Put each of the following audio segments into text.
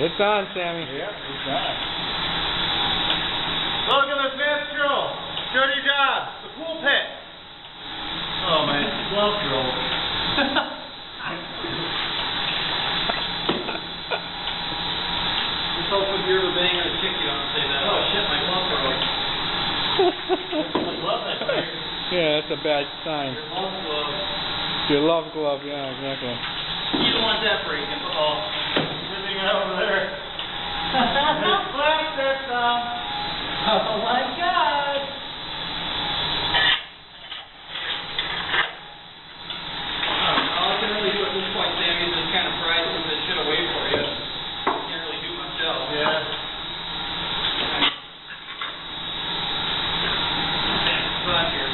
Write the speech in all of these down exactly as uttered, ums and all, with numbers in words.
It's on, Sammy. Yeah, it's on. Look at this man's drill. Dirty job. The pool pit. Oh man, glove drill. Just hope if you're the banger of chick, you don't say that. Oh shit, my glove broke. My glove that break. Yeah, that's a bad sign. Your love glove. Your love glove, yeah, exactly. You don't want that breaking. Oh, ripping it over there. Black that thumb. Oh my God. All I can really do at this point, Sammy, is just kind of pry some of this shit away for you. Can't really do much else. Yeah. Fun here.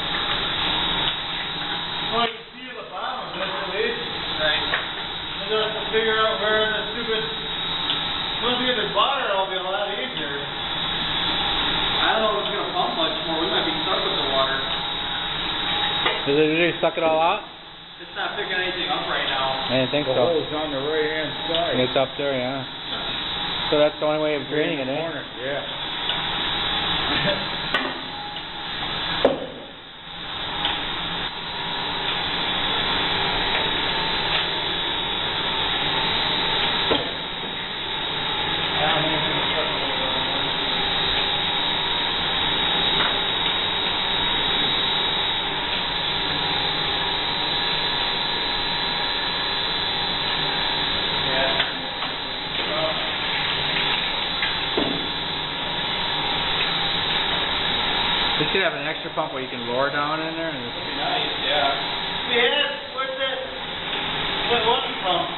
Well, you can see the bottom of this at least. Right. And just to figure out where the stupid. Once we get the water, it'll be a lot easier. I don't know if it's going to pump much more. We might be stuck with the water. Did it really suck it all out? It's not picking anything up right now. I didn't think The so. hole's on the right hand side. It's up there, yeah. So that's the only way of draining it, eh? Corner, yeah. You should have an extra pump where you can lower down in there. And That'd be nice, yeah. We had, where's that, that one pump?